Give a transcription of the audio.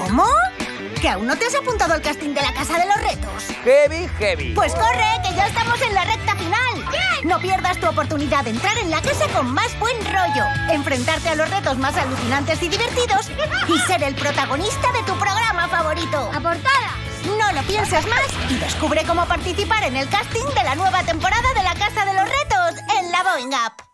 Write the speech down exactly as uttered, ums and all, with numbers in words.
¿Cómo? ¿Que aún no te has apuntado al casting de la Casa de los Retos? Heavy, heavy. Pues corre, que ya estamos en la recta final. No pierdas tu oportunidad de entrar en la casa con más buen rollo, enfrentarte a los retos más alucinantes y divertidos y ser el protagonista de tu programa favorito. ¡Aportada! No lo pienses más y descubre cómo participar en el casting de la nueva temporada de la Casa de los Retos en la Boing App.